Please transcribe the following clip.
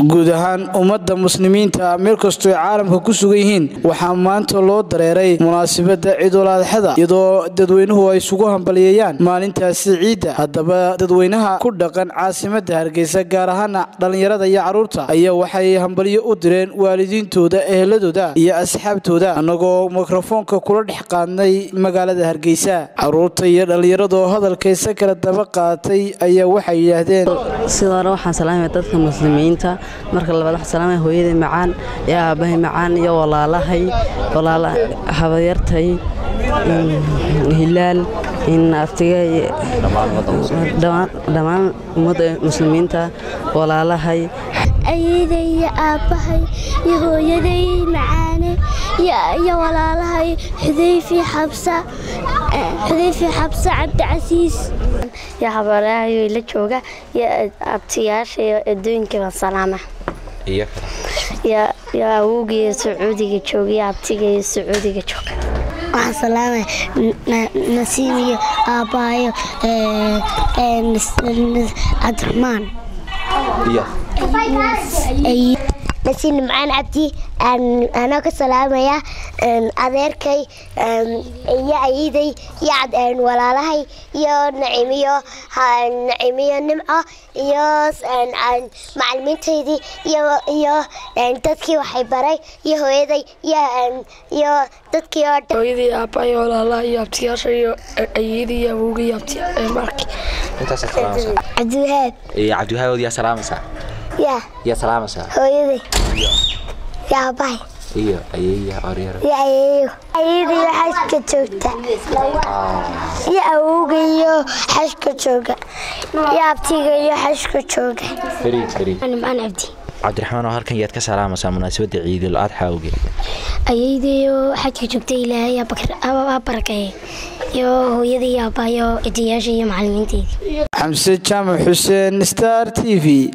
guud ahaan ummadda muslimiinta meel kastoo caalamka ku sugan yihiin waxaa maanta loo dareeray munaasabada Ciidul Adxada iyadoo dadweynuhu ay isugu hambalyeeyaan maalintaasi ciida. haddaba dadweynaha ku dhaqan caasimadda Hargeysa gaar ahaan dhalinyarada iyo caruurta ayaa waxay hambalyo u direen waalidiintooda, eheladooda iyo asxaabtooda anagoo mikrofoonka kula dhex qaadnay magaalada Hargeysa. caruurta iyo dhalinyarada oo hadalkaysa kala daba qaatay ayaa waxay yiraahdeen sidoo waxaan salaamay dadka muslimiinta marka labaad waxaan salaamay hooyaday macaan iyo aabahay macaan iyo walaalahay habayartay hilaal in aftigay dhamaan ummadda muslimiinta walaalahay ayeeday aabahay iyo hooyaday macaan iyo walaalahay xudayfi xabsa cabdi casiis يا حبايبي لا جوجا يا ابتياش يا adduunka salaama يا awowgii Sacuudiga joogay abtigay Sacuudiga joogay waxaan salaamay nasiimiyo aabayo Abdurrahmaan نسين معان عبدي أنا كسلامة أذكرك يا عيدي يا ولا لهي يا نعيمية نمعة يا معلمين تيدي يا تذكي وحبري يا هويدي يا تذكي هويدي أباي ولا لا يا بتياش يا عيدي يا ووجي يا بتي مارك أنت سلامة عبد الوهاب يا عبد الوهاب يا سلامة يا سلامة هويدي يا باي يا أريرة يا أيدي حشكة جوجة يا أوجي حشكة جوجة يا أبتي حشكة جوجة فريد أنا عبدي عبد الرحمن وهالكن يا كسلامة مناسبة عيد الأضحى وجي أيدي حشكة جوجة إلى يا بكر أبا بركة يو يدي يا بايو إدياشي يا معلمين تيدي حمزة جامع حسين ستار تي في.